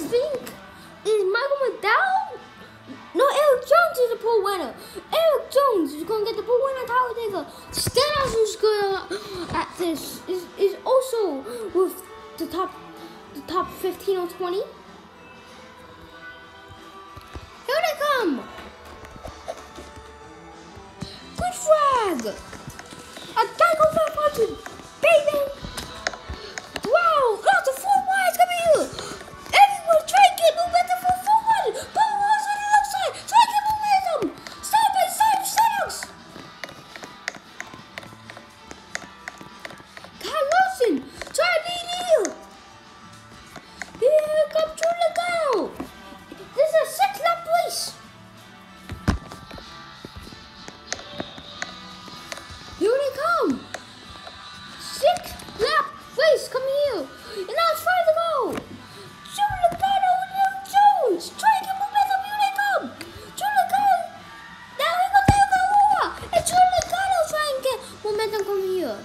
think is Michael McDowell. No, Eric Jones is the pole winner. Eric Jones is going to get the pole winner. Tyler Digger. Stenhouse is good at this. Is also with the top 15 or 20. Here they come. Good flag. A Geico 500, baby. Wow, that's a 4 wide coming here. Everyone try and get momentum for 4 wide. Ball rolls on the left side. Try and get momentum. Side by side, Stenhouse. Kyle Larson, try and lead here. Here comes Drew Logano. This is a 6-lap race. Here they come. 6-lap race coming here. And now it's 5 to go. Drew Logano and Eric Jones. Try and get momentum. Here they come. Drew Logano. Now here comes Eric Aurora. And Drew Logano trying to get momentum coming here.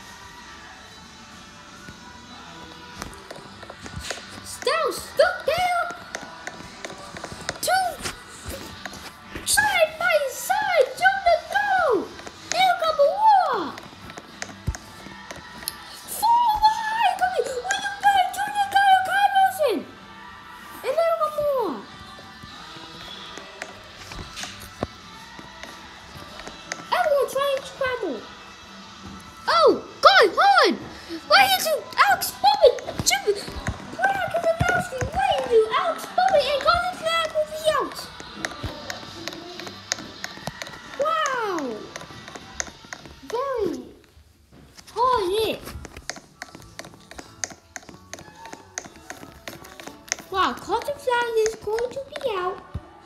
Still stuck there. 2 side by side. Drew Logano. Eric Aurora. 4 wide coming. William Byron, Drew Logano, Kyle Larson. And Eric Aurora. Everyone trying to scramble. Oh, God, hold on. Why did you, Alex Bowman? Jimmy, Brock is announcing. Why did you, Alex Bowman and Colin Flag will be out? Wow. Very hard hit. Wow, Colin Flag is going to be out.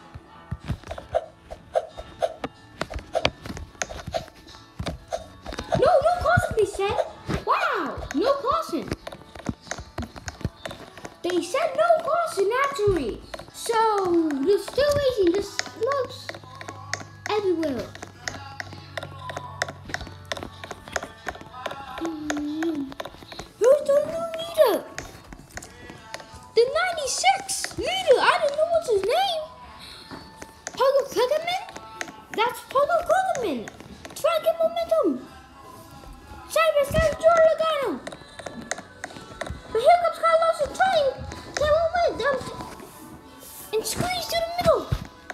No caution, they said. Wow, no caution. They said no caution, actually. So, they're still racing. There's slopes everywhere. Who's the new leader? The 96 leader. I don't know what's his name. Puggle Kuggerman? That's Puggle Kuggerman. Try to get momentum. Side by side, Drew Logano. But here comes Kyle Larson trying to get momentum and squeeze to the middle.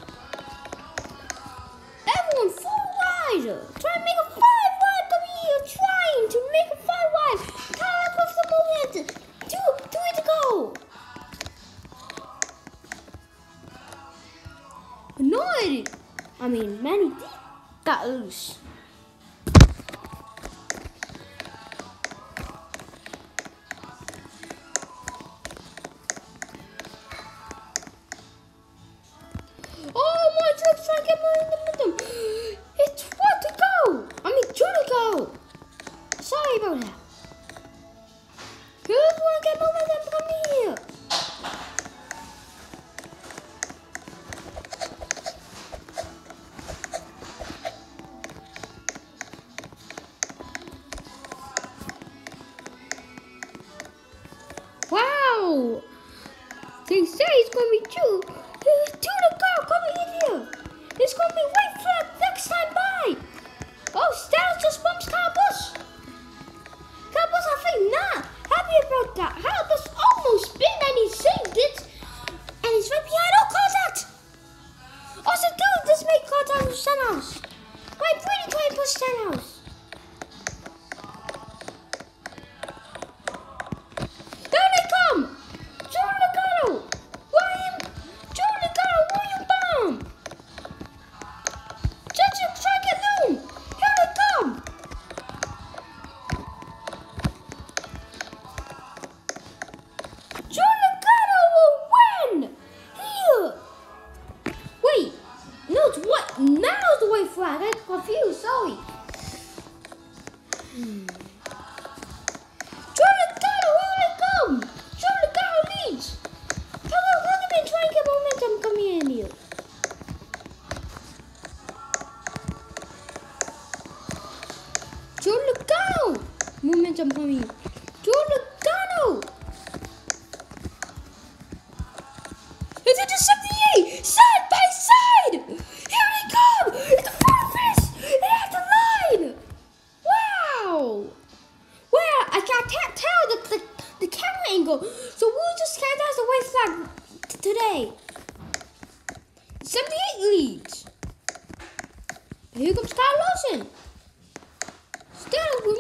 Everyone 4 wide. Try to make a 5 wide coming here. Trying to make a 5 wide. Kyle with the momentum. 2 to go. Annoyed. I mean, Manny D got loose. Oh, my truck's trying to get momentum. It's 1 to go. I mean, 2 to go. Sorry about that. Who's going to get momentum coming here? Wow. They say it's going to be 2. 2 to go coming in here. It's going to be white flag next time by. Oh, Styles just bumps Kyle Busch. Kyle Busch, I think not happy about that. Kyle Busch almost spin and he saved it. And he's right behind. Oh, contact. Also, dude, this made contact with Stenhouse. Why Brady trying to push Stenhouse? There they come. Drew Logano. William Baum. Judge, try to get loom. Here they come. Drew Logano will win. Here. Wait. No, it's what? Now it's the white flag. I got confused. Sorry. Drew Logano, here they come. Drew Logano leads. Hello, Ruggerman trying to get momentum coming in here. Drew Logano. Momentum coming in. Drew Logano. to 78, side by side. Here they come. It's a photo finish. And at the line. Wow. Well, I can't tell the camera angle, so we'll just count as the white flag today. 78 leads. Here comes Kyle Larson. Still